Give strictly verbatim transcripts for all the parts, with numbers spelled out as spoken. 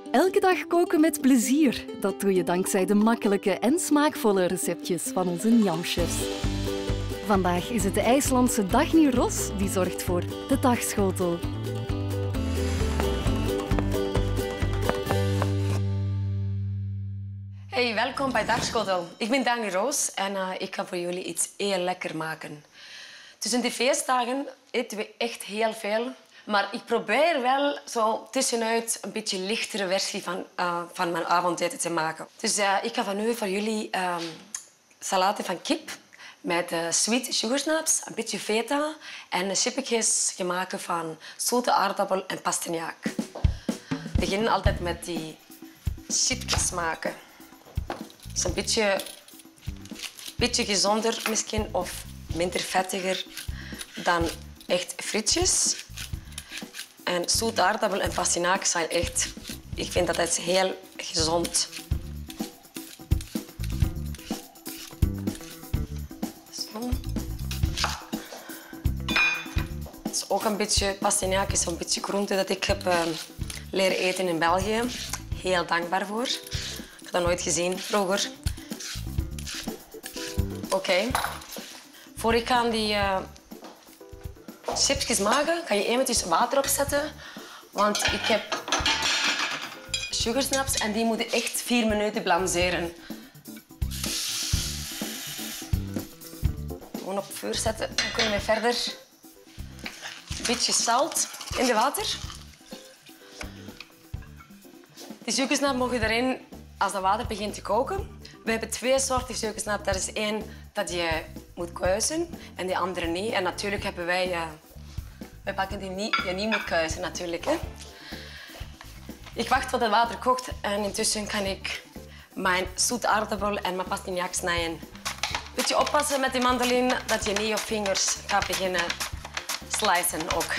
Elke dag koken met plezier. Dat doe je dankzij de makkelijke en smaakvolle receptjes van onze Njam-chefs. Vandaag is het de IJslandse Dagny Ross die zorgt voor de dagschotel. Hey, welkom bij Dagschotel. Ik ben Dagny Ross en uh, ik ga voor jullie iets heel lekker maken. Tussen de feestdagen eten we echt heel veel. Maar ik probeer wel zo tussenuit een beetje lichtere versie van, uh, van mijn avondeten te maken. Dus uh, ik ga van nu voor jullie uh, salade van kip met uh, sweet sugar snaps, een beetje feta en chipjes gemaakt van zoete aardappel en pastinaak. We beginnen altijd met die chipjes maken. Het is een beetje, beetje gezonder misschien of minder vettiger dan echt frietjes. En zoete aardappel en pastinaak zijn echt... Ik vind dat het heel gezond. Zo. Het is ook een beetje... Pastinaak is een beetje groente dat ik heb uh, leren eten in België. Heel dankbaar voor. Ik heb dat nooit gezien vroeger. Oké. Okay. Voor ik ga die... Uh, chipjes maken, ga je eventjes water opzetten. Want ik heb sugar snaps en die moeten echt vier minuten blancheren. Gewoon op vuur zetten, dan kunnen we verder. Een beetje zout in de water. Die sugar snap mogen erin als dat water begint te koken. We hebben twee soorten sugar snap. Dat is één dat je moet kuisen en die andere niet. En natuurlijk hebben wij... Uh, wij pakken die niet, je niet moet kuisen natuurlijk. Hè. Ik wacht tot het water kookt en intussen kan ik mijn zoete aardappel en mijn pastinaak snijden. Beetje oppassen met die mandoline dat je niet je vingers gaat beginnen slicen ook.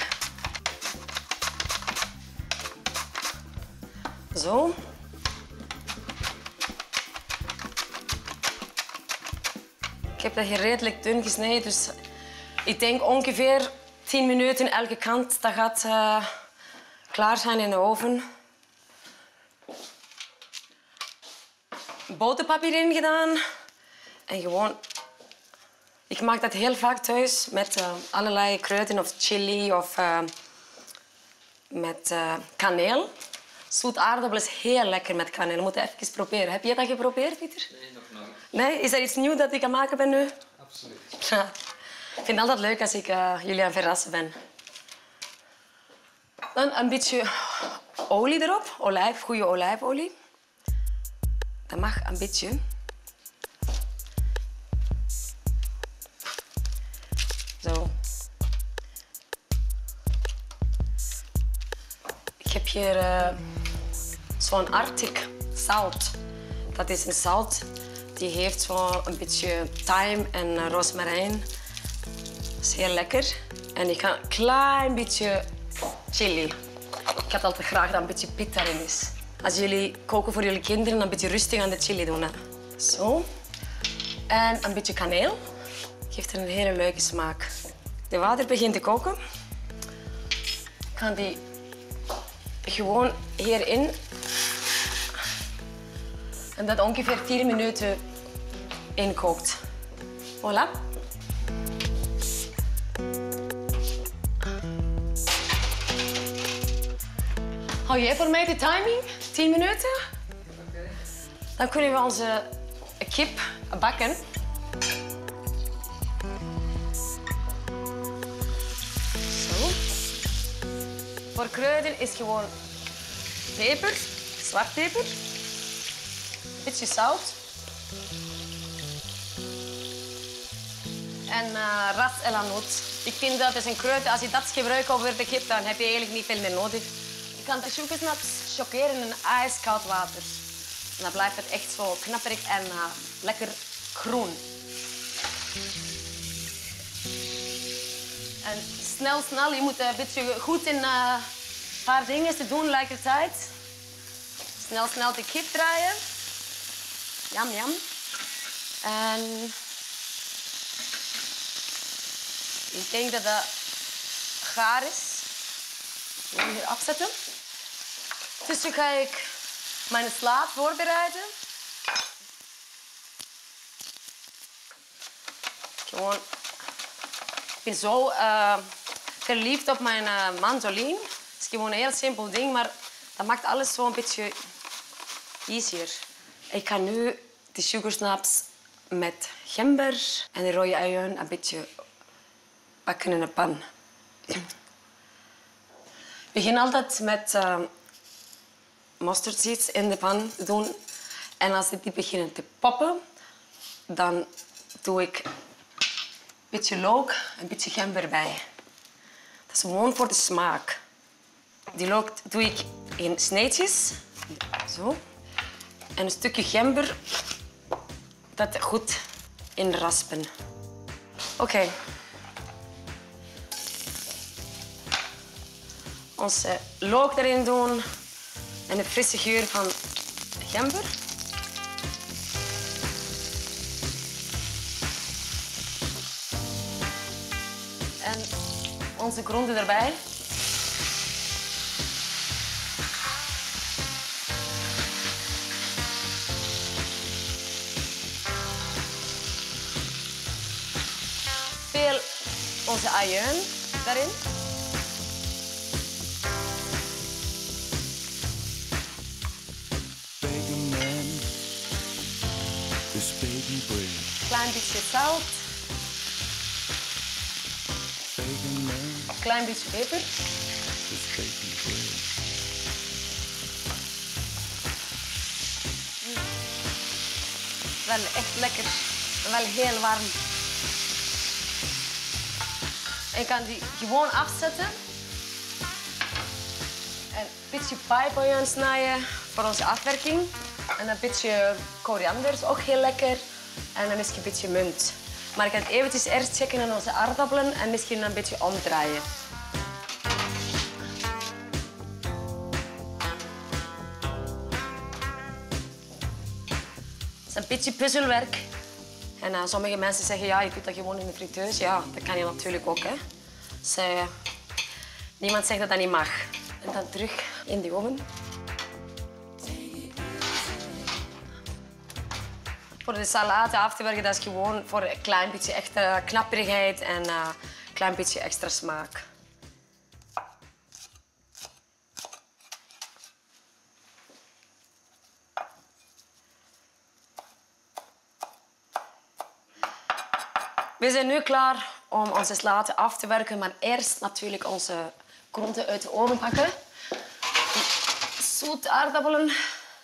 Zo. Ik heb dat hier redelijk dun gesneden, dus ik denk ongeveer tien minuten elke kant. Dat gaat uh, klaar zijn in de oven. Boterpapier in gedaan. En gewoon... Ik maak dat heel vaak thuis met uh, allerlei kruiden of chili of uh, met uh, kaneel. Zoet aardappel is heel lekker met kaneel. Je moet het even proberen. Heb jij dat geprobeerd, Pieter? Nee, nog nooit. Nee? Is er iets nieuws dat ik aan maken ben nu? Absoluut. Ja. Ik vind het altijd leuk als ik uh, jullie aan het verrassen ben. Dan een beetje olie erop. Olijf, goede olijfolie. Dat mag een beetje. Zo. Ik heb hier uh, zo'n Arctic zout. Dat is een zout die heeft zo een beetje thyme en uh, rozemarijn. Dat is heel lekker. En ik ga een klein beetje chili. Ik had altijd graag dat een beetje pit daarin is. Als jullie koken voor jullie kinderen, een beetje rustig aan de chili doen. Hè. Zo. En een beetje kaneel. Geeft er een hele leuke smaak. De water begint te koken. Ik ga die gewoon hierin. En dat ongeveer tien minuten inkookt. Voilà. Hou jij voor mij de timing? tien minuten? Okay. Dan kunnen we onze kip bakken. Zo. Voor kruiden is gewoon peper, zwartpeper, beetje zout en uh, ras el hanout. Ik vind dat is een kruid, als je dat gebruikt over de kip, dan heb je eigenlijk niet veel meer nodig. Je kan de sugar snaps choqueren in ijskoud water. En dan blijft het echt zo knapperig en uh, lekker groen. En snel, snel, je moet een beetje goed in uh, een paar dingen te doen tegelijkertijd. Snel, snel de kip draaien. Jam, jam. En ik denk dat dat gaar is. Ik ga hier afzetten. Tussen ga ik mijn sla voorbereiden. Gewoon, ik ben zo uh, verliefd op mijn uh, mandolin. Het is gewoon een heel simpel ding, maar dat maakt alles zo een beetje easier. Ik ga nu de sugar snaps met gember en de rode uien een beetje bakken in een pan. Ik begin altijd met uh, mustard seeds in de pan te doen. En als die beginnen te poppen, dan doe ik een beetje look, een beetje gember bij. Dat is gewoon voor de smaak. Die look doe ik in sneetjes. Zo. En een stukje gember, dat goed in raspen. Oké. Okay. Onze look erin doen en de frisse geur van gember. En onze groenten erbij. Veel onze ajuin daarin. Klein beetje zout. Klein beetje peper. Mm. Wel echt lekker. Wel heel warm. Ik kan die gewoon afzetten. En een beetje pijpbouillon snijden voor onze afwerking. En een beetje koriander is ook heel lekker. En dan misschien een beetje munt. Maar ik ga het eventjes eerst checken aan onze aardappelen en misschien een beetje omdraaien. Het is een beetje puzzelwerk. En uh, sommige mensen zeggen, ja, je kunt dat gewoon in de friteuse. Ja, dat kan je natuurlijk ook, hè. Dus, uh, niemand zegt dat dat niet mag. En dan terug in de oven. Voor de salade af te werken, dat is gewoon voor een klein beetje extra knapperigheid en uh, een klein beetje extra smaak. We zijn nu klaar om onze salade af te werken, maar eerst natuurlijk onze groenten uit de oven pakken. Zoete aardappelen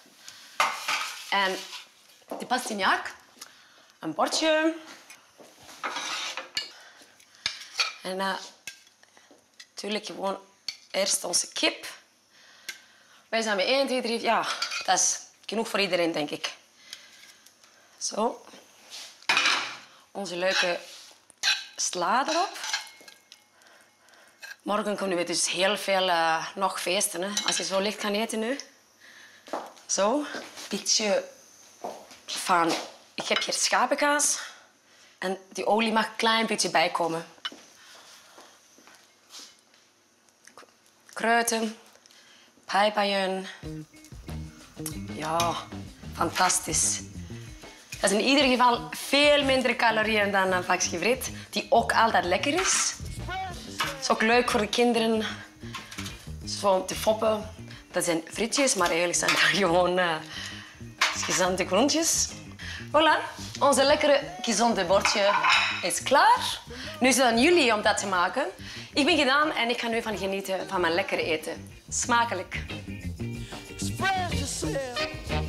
en de pastinaak, een bordje. En uh, natuurlijk gewoon eerst onze kip. Wij zijn met één, twee, drie. Ja, dat is genoeg voor iedereen, denk ik. Zo. Onze leuke sla erop. Morgen kunnen we dus heel veel uh, nog feesten, hè, als je zo licht kan eten nu. Zo. Een beetje van, ik heb hier schapenkaas en die olie mag een klein beetje bijkomen. Kruiden, pijpajuin. Ja, fantastisch. Dat is in ieder geval veel minder calorieën dan een pakje friet, die ook altijd lekker is. Het is ook leuk voor de kinderen, zo om te foppen. Dat zijn frietjes, maar eigenlijk zijn dat gewoon uh, gezonde groentjes. Voilà, onze lekkere gezonde bordje is klaar. Nu is het aan jullie om dat te maken. Ik ben gedaan en ik ga nu van genieten van mijn lekkere eten. Smakelijk. Spread yourself.